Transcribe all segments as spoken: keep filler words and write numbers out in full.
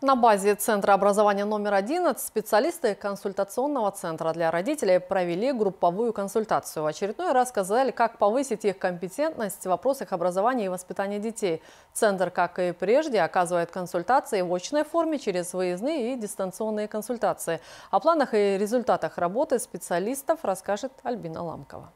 На базе Центра образования номер одиннадцать специалисты консультационного центра для родителей провели групповую консультацию. В очередной раз сказали, как повысить их компетентность в вопросах образования и воспитания детей. Центр, как и прежде, оказывает консультации в очной форме через выездные и дистанционные консультации. О планах и результатах работы специалистов расскажет Альбина Ламкова.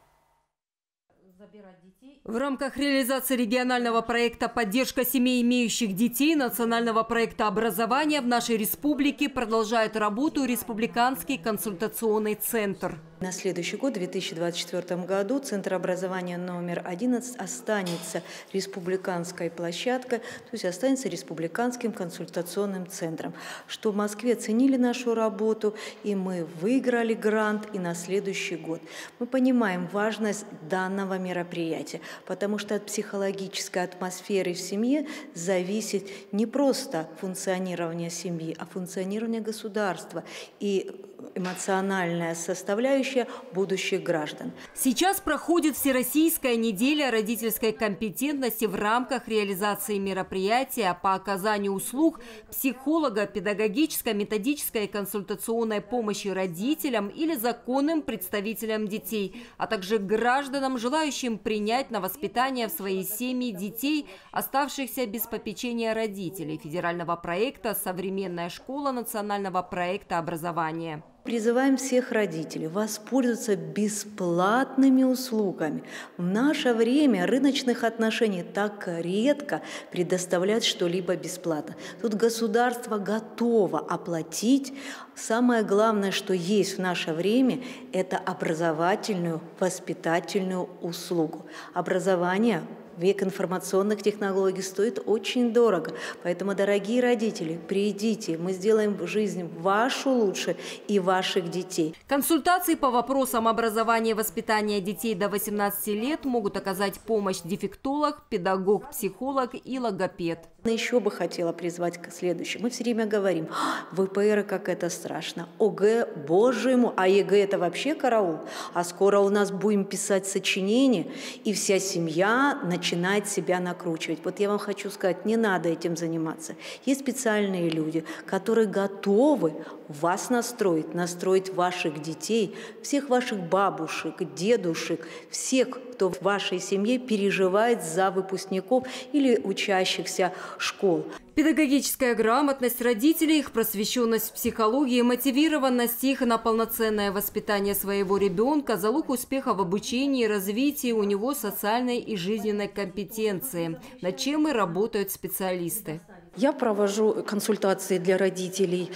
В рамках реализации регионального проекта «Поддержка семей, имеющих детей» национального проекта образования в нашей республике продолжает работу Республиканский консультационный центр. На следующий год, в две тысячи двадцать четвёртом году, Центр образования номер одиннадцать останется республиканской площадкой, то есть останется республиканским консультационным центром. Что в Москве ценили нашу работу, и мы выиграли грант и на следующий год. Мы понимаем важность данного мероприятия, потому что от психологической атмосферы в семье зависит не просто функционирование семьи, а функционирование государства и эмоциональная составляющая будущих граждан. Сейчас проходит Всероссийская неделя родительской компетентности в рамках реализации мероприятия по оказанию услуг психолога, педагогической, методической и консультационной помощи родителям или законным представителям детей, а также гражданам, желающим принять на воспитание в свои семьи детей, оставшихся без попечения родителей федерального проекта «Современная школа» национального проекта образования. Призываем всех родителей воспользоваться бесплатными услугами. В наше время рыночных отношений так редко предоставлять что-либо бесплатно. Тут государство готово оплатить. Самое главное, что есть в наше время, это образовательную, воспитательную услугу. Образование век информационных технологий стоит очень дорого. Поэтому, дорогие родители, придите, мы сделаем жизнь вашу лучше и ваших детей. Консультации по вопросам образования и воспитания детей до восемнадцати лет могут оказать помощь дефектолог, педагог, психолог и логопед. Еще бы хотела призвать к следующему. Мы все время говорим, ВПР, как это страшно, ОГЭ, боже ему, а ЕГЭ это вообще караул. А скоро у нас будем писать сочинения, и вся семья начинает себя накручивать. Вот я вам хочу сказать, не надо этим заниматься. Есть специальные люди, которые готовы вас настроить, настроить ваших детей, всех ваших бабушек, дедушек, всех, кто в вашей семье переживает за выпускников или учащихся школ. Педагогическая грамотность родителей, их просвещенность в психологии, мотивированность их на полноценное воспитание своего ребенка, залог успеха в обучении и развитии у него социальной и жизненной компетенции, над чем и работают специалисты. Я провожу консультации для родителей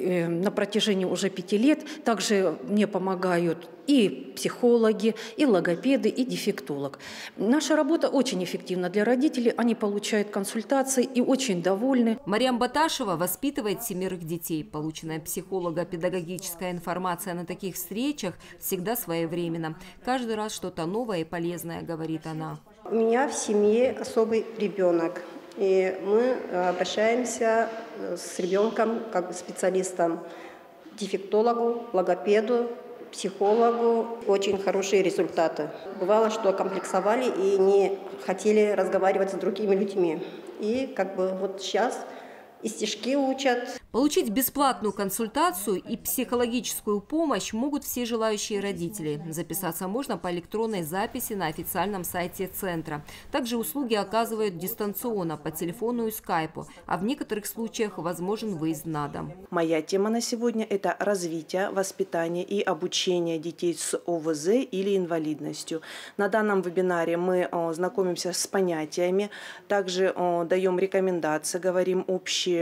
на протяжении уже пяти лет. Также мне помогают и психологи, и логопеды, и дефектолог. Наша работа очень эффективна для родителей. Они получают консультации и очень довольны. Марьям Баташева воспитывает семерых детей. Полученная психолого-педагогическая информация на таких встречах всегда своевременна. Каждый раз что-то новое и полезное, говорит она. У меня в семье особый ребенок. И мы обращаемся с ребенком как специалистом, дефектологу, логопеду, психологу. Очень хорошие результаты. Бывало, что комплексовали и не хотели разговаривать с другими людьми. И как бы вот сейчас и стишки учат. Получить бесплатную консультацию и психологическую помощь могут все желающие родители. Записаться можно по электронной записи на официальном сайте центра. Также услуги оказывают дистанционно по телефону и скайпу, а в некоторых случаях возможен выезд на дом. Моя тема на сегодня – это развитие, воспитание и обучение детей с ОВЗ или инвалидностью. На данном вебинаре мы знакомимся с понятиями, также даем рекомендации, говорим общие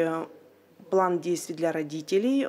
план действий для родителей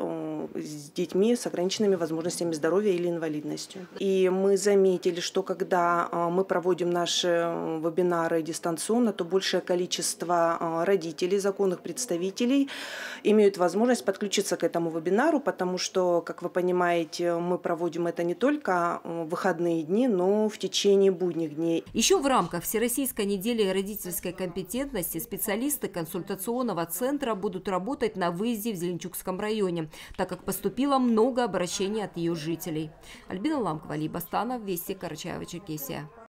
с детьми с ограниченными возможностями здоровья или инвалидностью. И мы заметили, что когда мы проводим наши вебинары дистанционно, то большее количество родителей, законных представителей имеют возможность подключиться к этому вебинару, потому что, как вы понимаете, мы проводим это не только в выходные дни, но в течение будних дней. Еще в рамках Всероссийской недели родительской компетентности специалисты консультационного центра будут работать на выезде в Зеленчукском районе, так как поступило много обращений от ее жителей. Альбина Ламкова, Либо Станов, Вести, Карачаево-Черкесия.